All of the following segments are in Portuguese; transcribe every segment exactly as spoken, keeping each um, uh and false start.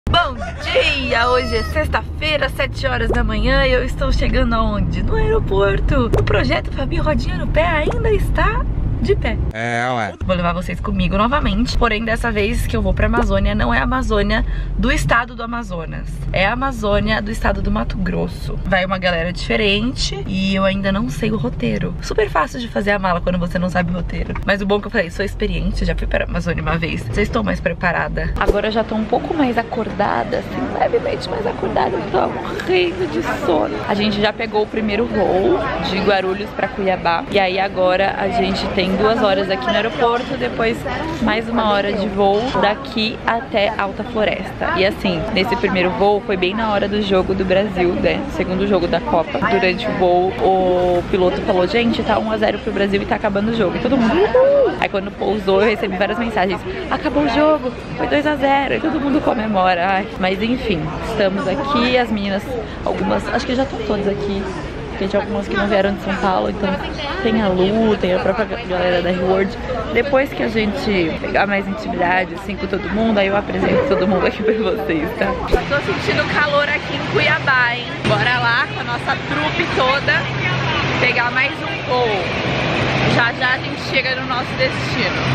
Bom dia! Hoje é sexta-feira, sete horas da manhã e eu estou chegando aonde? No aeroporto. O projeto Fabi Rodinha no Pé ainda está de pé. É, ué. Vou levar vocês comigo novamente, porém dessa vez que eu vou pra Amazônia, não é a Amazônia do estado do Amazonas, é a Amazônia do estado do Mato Grosso. Vai uma galera diferente e eu ainda não sei o roteiro. Super fácil de fazer a mala quando você não sabe o roteiro. Mas o bom que eu falei, sou experiente, já fui pra Amazônia uma vez, já estou mais preparada. Agora eu já tô um pouco mais acordada, assim, levemente mais acordada, eu tô morrendo de sono. A gente já pegou o primeiro voo de Guarulhos pra Cuiabá e aí agora a gente tem duas horas aqui no aeroporto, depois mais uma hora de voo daqui até Alta Floresta. E assim, nesse primeiro voo foi bem na hora do jogo do Brasil, né? Segundo jogo da Copa. Durante o voo, o piloto falou, gente, tá um a zero pro Brasil e tá acabando o jogo. E todo mundo, uhul! Aí quando pousou, eu recebi várias mensagens, acabou o jogo, foi dois a zero, e todo mundo comemora. Ai, mas enfim, estamos aqui, as meninas, algumas, acho que já estão todas aqui. Tem algumas que não vieram de São Paulo, então tem a Lu, tem a própria galera da Reward. Depois que a gente pegar mais intimidade assim com todo mundo, aí eu apresento todo mundo aqui pra vocês, tá? Eu tô sentindo calor aqui em Cuiabá, hein? Bora lá com a nossa trupe toda pegar mais um voo. Já já a gente chega no nosso destino.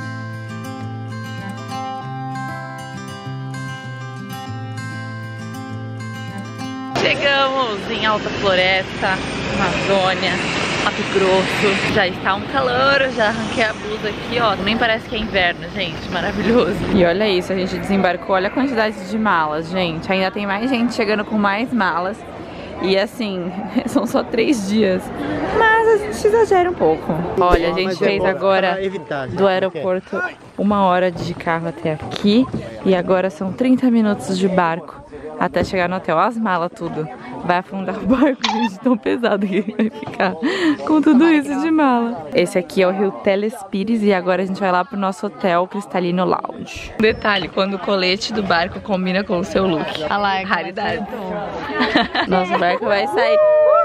Chegamos em Alta Floresta, Amazônia, Mato Grosso. Já está um calor, já arranquei a blusa aqui, ó. Nem parece que é inverno, gente, maravilhoso. E olha isso, a gente desembarcou, olha a quantidade de malas, gente. Ainda tem mais gente chegando com mais malas. E assim, são só três dias. Mas a gente exagera um pouco. Olha, a gente fez agora do aeroporto uma hora de carro até aqui. E agora são trinta minutos de barco até chegar no hotel. As malas, tudo. Vai afundar o barco, gente, tão pesado que vai ficar com tudo isso de mala. Esse aqui é o Rio Telespires e agora a gente vai lá pro nosso hotel Cristalino Lounge. Detalhe, quando o colete do barco combina com o seu look. Ah lá, é raridade. Nosso barco vai sair.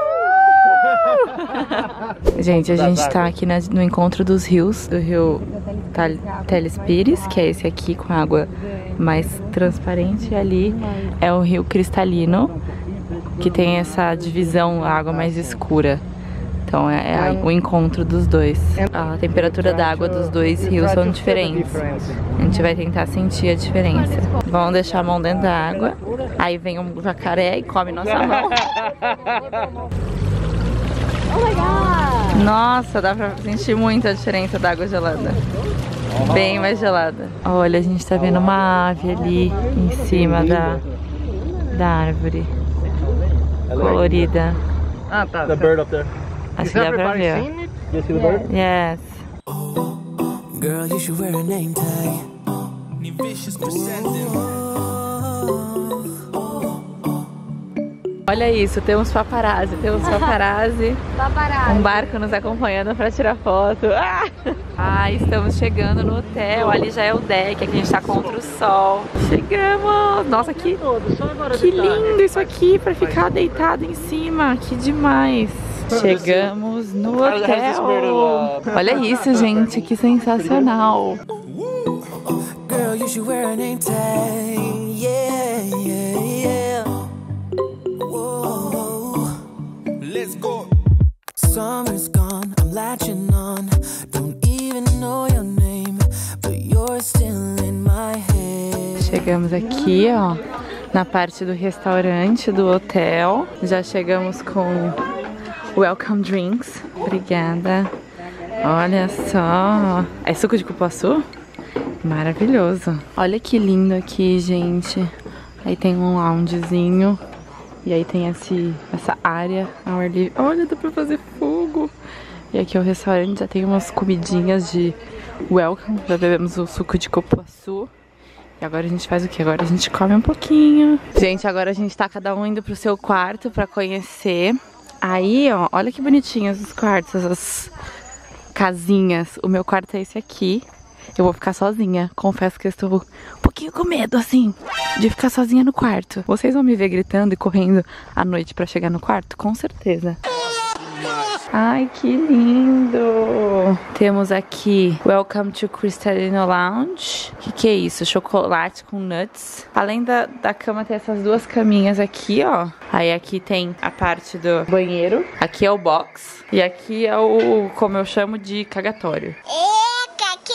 Gente, a gente tá aqui na, no encontro dos rios, do rio Telespires, que é esse aqui com água mais transparente, e ali é o rio Cristalino, que tem essa divisão, a água mais escura. Então é, é o encontro dos dois. A temperatura da água dos dois rios são diferentes. A gente vai tentar sentir a diferença. Vamos deixar a mão dentro da água, aí vem um jacaré e come nossa mão. Oh my God. Nossa, dá pra sentir muito a diferença da água gelada. Bem mais gelada. Olha, a gente tá vendo uma ave ali em cima da, da árvore. Colorida. Ah, tá. The bird up there. Acho que dá pra ver. You see the bird? Yes. Girl, you should wear a name tag. Olha isso, temos paparazzi, temos paparazzi. Paparazzi. Um barco nos acompanhando pra tirar foto. Ah! Ah, estamos chegando no hotel. Ali já é o deck, aqui a gente tá contra o sol. Chegamos! Nossa, que, que lindo isso aqui pra ficar deitado em cima. Que demais! Chegamos no hotel. Olha isso, gente, que sensacional. Girl, you should wear a name tag. Yeah, yeah, yeah. Whoa. Let's go. Summer's gone, I'm latching on. Don't even know your name, but you're still in my head. Chegamos aqui, ó, na parte do restaurante do hotel. Já chegamos com welcome drinks. Obrigada. Olha só. É suco de cupuaçu? Maravilhoso. Olha que lindo aqui, gente. Aí tem um loungezinho. E aí tem esse, essa área ao ar livre. Olha, dá pra fazer fogo. E aqui é o restaurante, já tem umas comidinhas de welcome. Já bebemos o suco de cupuaçu. E agora a gente faz o quê? Agora a gente come um pouquinho. Gente, agora a gente tá cada um indo pro seu quarto pra conhecer. Aí, ó, olha que bonitinhos os quartos, essas casinhas. O meu quarto é esse aqui. Eu vou ficar sozinha. Confesso que eu estou um pouquinho com medo, assim, de ficar sozinha no quarto. Vocês vão me ver gritando e correndo à noite pra chegar no quarto? Com certeza. Ai, que lindo! Temos aqui Welcome to Cristalino Lounge. O que, que é isso? Chocolate com nuts. Além da, da cama, tem essas duas caminhas aqui, ó. Aí aqui tem a parte do banheiro. Aqui é o box. E aqui é o, como eu chamo, de cagatório. Eca, que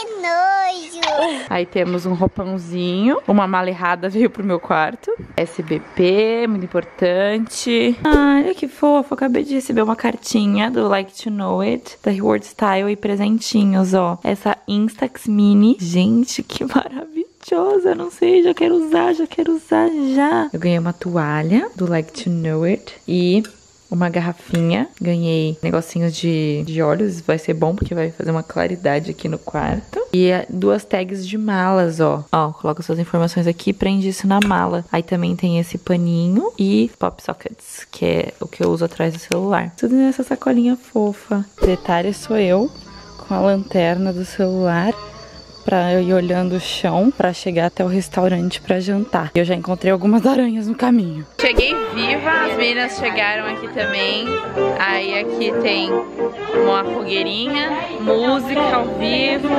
nojo! Aí temos um roupãozinho. Uma mala errada veio pro meu quarto. S B P, muito importante. Ai, olha que fofo. Acabei de receber uma cartinha do Like to Know It, da Reward Style, e presentinhos, ó. Essa Instax Mini. Gente, que maravilhosa. Não sei, já quero usar, já quero usar já. Eu ganhei uma toalha do Like to Know It e uma garrafinha. Ganhei negocinhos de, de olhos. Vai ser bom porque vai fazer uma claridade aqui no quarto. E duas tags de malas, ó. Ó, coloca suas informações aqui e prende isso na mala. Aí também tem esse paninho e pop sockets, que é o que eu uso atrás do celular. Tudo nessa sacolinha fofa. Detalhe, sou eu com a lanterna do celular pra eu ir olhando o chão pra chegar até o restaurante pra jantar. Eu já encontrei algumas aranhas no caminho. Cheguei viva, as meninas chegaram aqui também. Aí aqui tem uma fogueirinha, música ao vivo.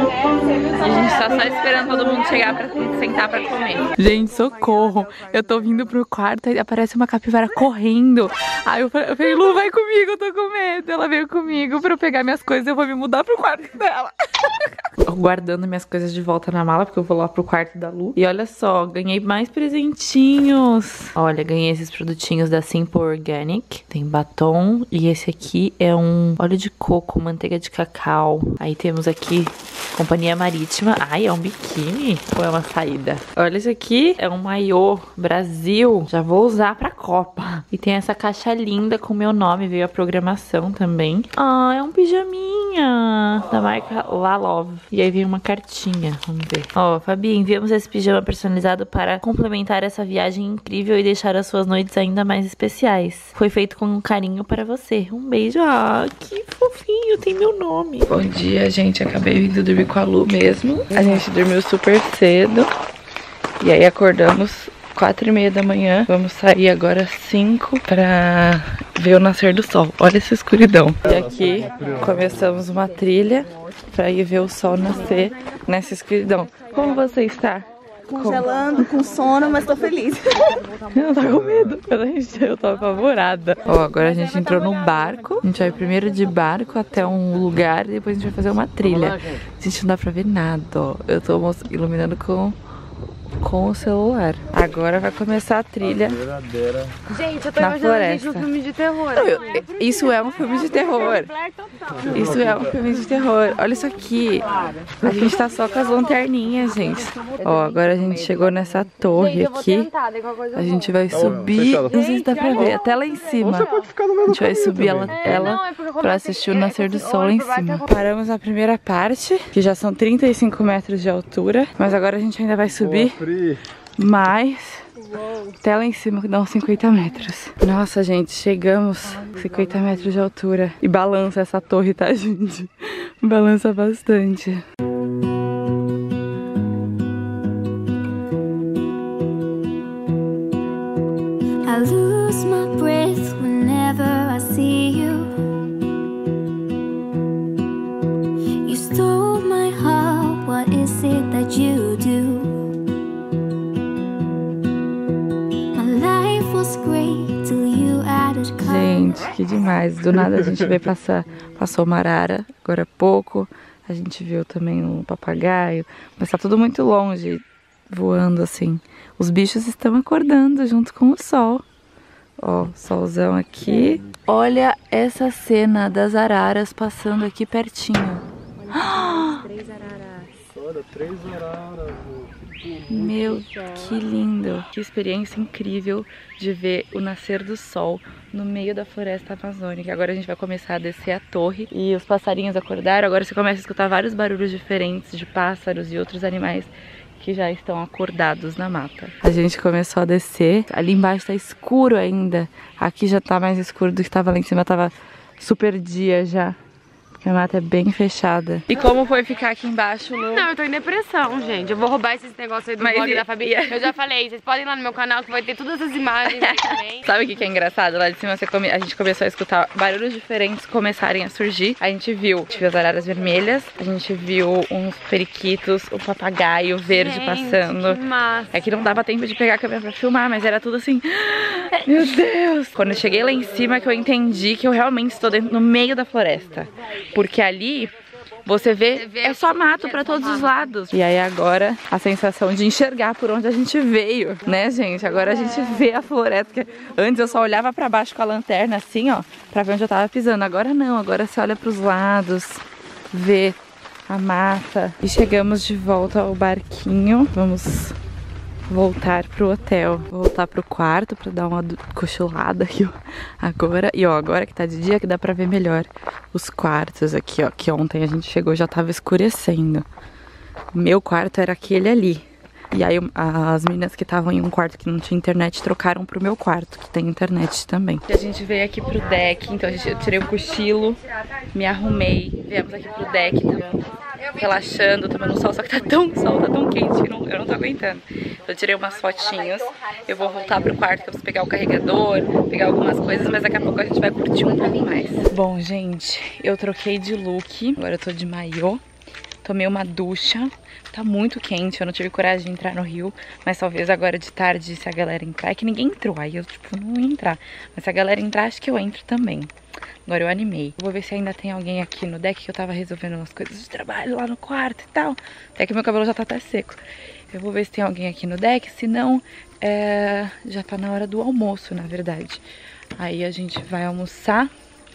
A gente tá só esperando todo mundo chegar pra sentar pra comer. Gente, socorro! Eu tô vindo pro quarto e aparece uma capivara correndo. Aí eu falei, eu falei, Lu, vai comigo, eu tô com medo. Ela veio comigo pra eu pegar minhas coisas, eu vou me mudar pro quarto dela. Guardando minhas coisas de volta na mala, porque eu vou lá pro quarto da Lu. E olha só, ganhei mais presentinhos. Olha, ganhei esses produtinhos da Simple Organic. Tem batom. E esse aqui é um óleo de coco, manteiga de cacau. Aí temos aqui Companhia Marítima. Ai, é um biquíni? Ou é uma saída? Olha, esse aqui é um maiô Brasil. Já vou usar pra Copa. E tem essa caixa linda com meu nome. Veio a programação também. Ah, é um pijaminha da marca La Love. E aí vem uma cartinha, vamos ver. Ó, Fabi, enviamos esse pijama personalizado para complementar essa viagem incrível e deixar as suas noites ainda mais especiais. Foi feito com carinho para você. Um beijo. Ah, que fofinho, tem meu nome. Bom dia, gente. Acabei vindo dormir com a Lu mesmo. A gente dormiu super cedo. E aí acordamos quatro e meia da manhã. Vamos sair agora às cinco pra ver o nascer do sol. Olha essa escuridão. E aqui começamos uma trilha pra ir ver o sol nascer nessa escuridão. Como você está? Congelando, com sono, mas tô feliz. Eu tô com medo. Eu tô apavorada. Ó, agora a gente entrou no barco. A gente vai primeiro de barco até um lugar e depois a gente vai fazer uma trilha. Gente, não dá pra ver nada, ó. Eu tô iluminando com... com o celular. Agora vai começar a trilha. Gente, eu tô na floresta. Um filme de terror. Não, eu, isso é um filme de terror. Isso é um filme de terror. Olha isso aqui. A gente tá só com as lanterninhas, gente. Ó, agora a gente chegou nessa torre aqui. A gente vai subir. Não sei se dá pra ver. Até lá em cima. A gente vai subir ela, ela pra assistir o nascer do sol lá em cima. Paramos na primeira parte, que já são trinta e cinco metros de altura. Mas agora a gente ainda vai subir mais até lá em cima, que dá uns cinquenta metros. Nossa, gente, chegamos cinquenta metros de altura. E balança essa torre, tá, gente? Balança bastante. I lose my breath whenever I see you. You stole my heart, what is it that you do? Gente, que demais. Do nada a gente veio passar, passou uma arara, agora há pouco. A gente viu também um papagaio, mas tá tudo muito longe, voando assim. Os bichos estão acordando junto com o sol. Ó, solzão aqui. Olha essa cena das araras passando aqui pertinho. Três araras. Olha, três araras. Meu, que lindo. Que experiência incrível de ver o nascer do sol no meio da floresta amazônica. Agora a gente vai começar a descer a torre e os passarinhos acordaram. Agora você começa a escutar vários barulhos diferentes de pássaros e outros animais que já estão acordados na mata. A gente começou a descer. Ali embaixo tá escuro ainda. Aqui já tá mais escuro do que tava lá em cima. Tava super dia já. Porque a mata é bem fechada. E como foi ficar aqui embaixo, Lu? Não, eu tô em depressão, gente. Eu vou roubar esses negócios aí do Mas vlog e- da Fabi. e- Eu já falei, vocês podem ir lá no meu canal que vai ter todas as imagens aí também. Sabe o que que é engraçado? Lá de cima você come... a gente começou a escutar barulhos diferentes começarem a surgir. A gente viu, a gente viu as araras vermelhas, a gente viu uns periquitos, o papagaio verde Gente, passando. que massa. É que não dava tempo de pegar a câmera pra filmar, mas era tudo assim, meu Deus! Quando eu cheguei lá em cima que eu entendi que eu realmente estou dentro, no meio da floresta. Porque ali você vê, Você vê é só mato é pra só todos os mato. lados. E aí agora a sensação de enxergar por onde a gente veio, né, gente? Agora a gente vê a floresta. Porque antes eu só olhava pra baixo com a lanterna assim, ó, pra ver onde eu tava pisando. Agora não, agora você olha pros lados, vê a mata. E chegamos de volta ao barquinho. Vamos voltar pro hotel, voltar pro quarto pra dar uma cochilada aqui, ó. Agora, e ó, agora que tá de dia que dá pra ver melhor os quartos aqui, ó, que ontem a gente chegou já tava escurecendo. O meu quarto era aquele ali. E aí as meninas que estavam em um quarto que não tinha internet trocaram pro meu quarto, que tem internet também. E a gente veio aqui pro deck, então a gente, eu tirei um cochilo, me arrumei, viemos aqui pro deck, tava relaxando, tomando sol, só que tá tão sol, tá tão quente que não, eu não tô aguentando. Eu tirei umas fotinhos, eu vou voltar pro quarto que eu preciso pegar o carregador, pegar algumas coisas, mas daqui a pouco a gente vai curtir um pouco mais. Bom, gente, eu troquei de look, agora eu tô de maiô, tomei uma ducha, tá muito quente, eu não tive coragem de entrar no rio, mas talvez agora de tarde, se a galera entrar, é que ninguém entrou, aí eu tipo não ia entrar, mas se a galera entrar, acho que eu entro também. Agora eu animei. Eu vou ver se ainda tem alguém aqui no deck, que eu tava resolvendo umas coisas de trabalho lá no quarto e tal. Até que meu cabelo já tá até seco. Eu vou ver se tem alguém aqui no deck, se não, é... já tá na hora do almoço, na verdade. Aí a gente vai almoçar,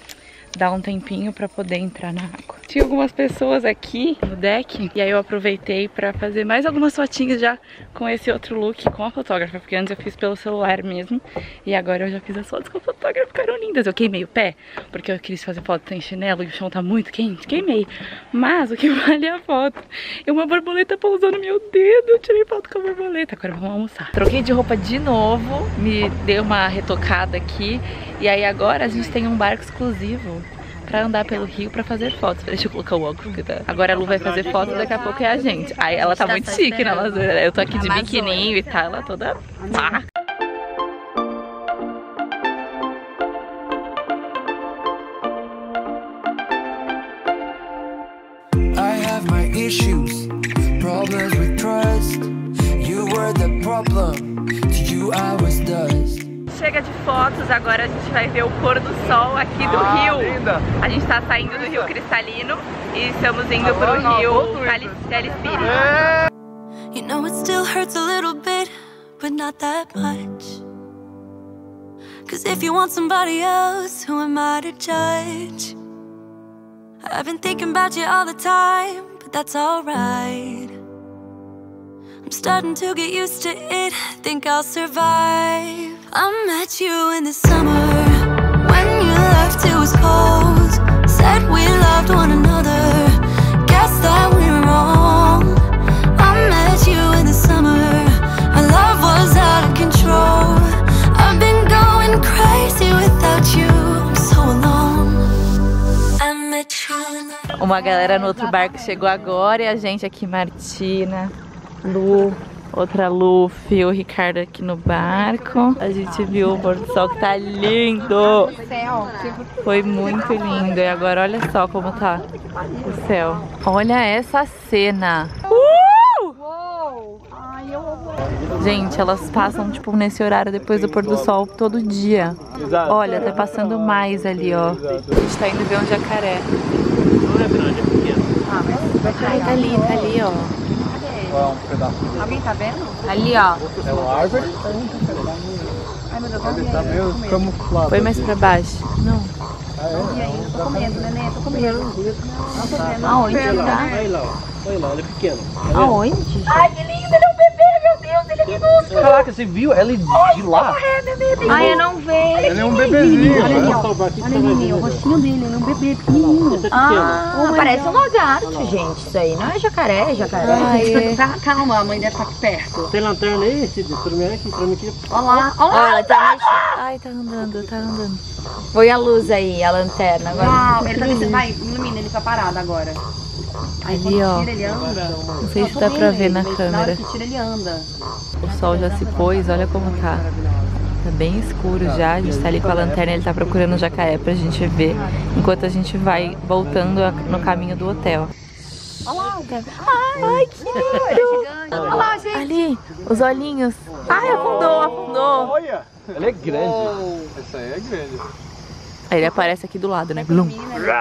dar um tempinho pra poder entrar na água. Tinha algumas pessoas aqui no deck, e aí eu aproveitei pra fazer mais algumas fotinhas já com esse outro look, com a fotógrafa, porque antes eu fiz pelo celular mesmo, e agora eu já fiz as fotos com a fotógrafa, ficaram lindas. Eu queimei o pé, porque eu quis fazer foto sem chinelo e o chão tá muito quente, queimei. Mas o que vale é a foto. E uma borboleta pousou no meu dedo, eu tirei foto com a borboleta. Agora vamos almoçar. Troquei de roupa de novo, me dei uma retocada aqui, e aí agora a gente tem um barco exclusivo pra andar pelo rio pra fazer fotos. Deixa eu colocar o óculos. Agora a Lu vai fazer foto, daqui a pouco é a gente. Aí ela tá muito chique na Amazônia. Eu tô aqui de biquininho e tal, ela toda... Ah. I have my issues, problems with trust. You were the problem, to you I was dust. Chega de fotos, agora a gente vai ver o pôr do sol aqui do Ah, rio. linda. A gente tá saindo do rio Cristalino e estamos indo pro não, rio ponto Telespires. You know it still hurts a little bit, but not that much. Cause if you want somebody else, who am I to judge? I've been thinking about you all the time, but that's alright. I'm starting to get used to it, think I'll survive. I met you in the summer, when you left it was cold. Said we loved one another, guess that we're wrong. I met you in the summer, our love was out of control. I've been going crazy without you, I'm so alone. I met you. Uma galera no outro barco chegou agora e a gente aqui, Martina, Lu, outra Lu, o Ricardo aqui no barco. A gente viu o pôr do sol que tá lindo. Foi muito lindo. E agora olha só como tá o céu. Olha essa cena. Uh! Gente, elas passam tipo nesse horário depois do pôr do sol todo dia. Olha, tá passando mais ali, ó. A gente tá indo ver um jacaré. Não é grande, é pequeno. Ai, tá ali, tá ali, ó. É um pedaço. Alguém tá vendo? Ali, ó. É uma árvore. Ai, meu Deus, Ele tá meio camuflado. Foi mais pra baixo. Não. e aí? Eu tô comendo, neném, tô comendo. Não tô vendo. Aonde ele tá? Olha lá, ó. Olha lá, ele é pequeno. Tá vendo? Aonde? Ai, que lindo, ele é um bebê, meu Deus. ele minúsculo. Caraca, você viu ela de lá? Ai, eu não vejo. Ele é um bebezinho. Olha ali, ó. Olha ali, o rostinho dele, ele é um bebê pequenininho. Ah, parece um lagarto, gente. Isso aí não é jacaré, é jacaré. Ai, é. Calma, a mãe deve estar aqui perto. Tem lanterna aí, Cid? Primeiro aqui, pra mim aqui. Olha lá, olha Olha, lá. ela tá mexendo. Ai, tá andando, tá andando. Põe a luz aí, a lanterna. Agora. Uau, ele tá descendo, vai, ilumina, ele tá parado agora. Aí Ali, quando ó. tira, ele anda. Não sei se Eu tô dá pra vendo ver ele, na mas Na hora câmera. que tira, ele anda. O sol já se pôs, olha como tá. Tá bem escuro já, a gente tá ali com a lanterna, ele tá procurando o jacaré pra gente ver, enquanto a gente vai voltando a- no caminho do hotel. Ai, que lindo! Olha lá, gente. Ali, os olhinhos. Ai, afundou, afundou. Olha! Ela é grande. Essa aí é grande. Aí ele aparece aqui do lado, né? Blum.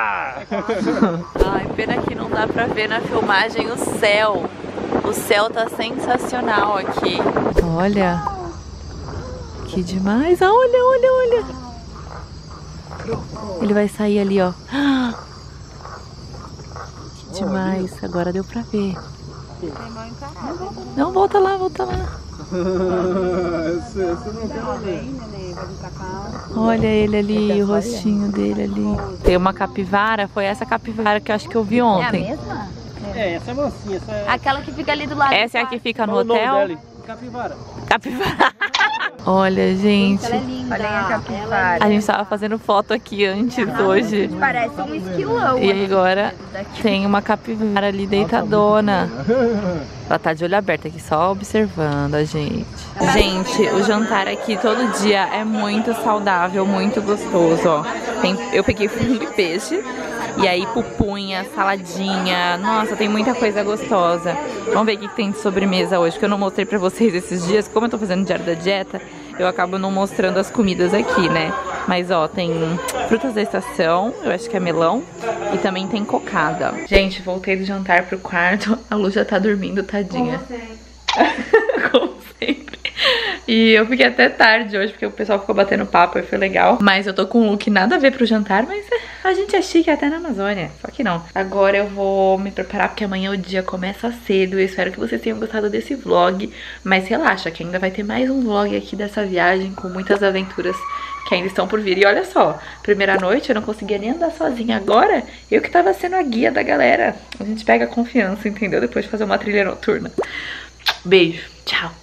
Ai, pena que não dá pra ver na filmagem o céu. O céu tá sensacional aqui. Olha. Que demais. Ah, olha, olha, olha. Ele vai sair ali, ó. Que demais. Agora deu pra ver. Não, volta lá, volta lá. Esse, esse não quero ver. Olha ele ali, o rostinho dele ali. Tem uma capivara, foi essa capivara que eu acho que eu vi ontem. mesma? É, essa é mansinha, essa é. Aquela que fica ali do lado. Essa é a que fica no Qual o nome hotel? dela? Capivara. Capivara. Olha, gente. Ela é linda. Olha a capivara. A gente tava fazendo foto aqui antes hoje. Parece um esquilão. E agora tem uma capivara ali deitadona. Ela tá de olho aberto aqui, só observando a gente. Gente, o jantar aqui todo dia é muito saudável, muito gostoso, ó. Tem, eu peguei frango e peixe. E aí pupunha, saladinha, nossa, tem muita coisa gostosa. Vamos ver o que tem de sobremesa hoje, que eu não mostrei pra vocês esses dias. Como eu tô fazendo diário da dieta, eu acabo não mostrando as comidas aqui, né? Mas ó, tem frutas da estação, eu acho que é melão, e também tem cocada. Gente, voltei do jantar pro quarto, a Lu já tá dormindo, tadinha. Como sempre. E eu fiquei até tarde hoje, porque o pessoal ficou batendo papo e foi legal. Mas eu tô com um look nada a ver pro jantar, mas a gente é chique até na Amazônia. Só que não. Agora eu vou me preparar, porque amanhã o dia começa cedo. Eu espero que vocês tenham gostado desse vlog. Mas relaxa, que ainda vai ter mais um vlog aqui dessa viagem, com muitas aventuras que ainda estão por vir. E olha só, primeira noite eu não conseguia nem andar sozinha. Agora, eu que tava sendo a guia da galera. A gente pega confiança, entendeu? Depois de fazer uma trilha noturna. Beijo, tchau.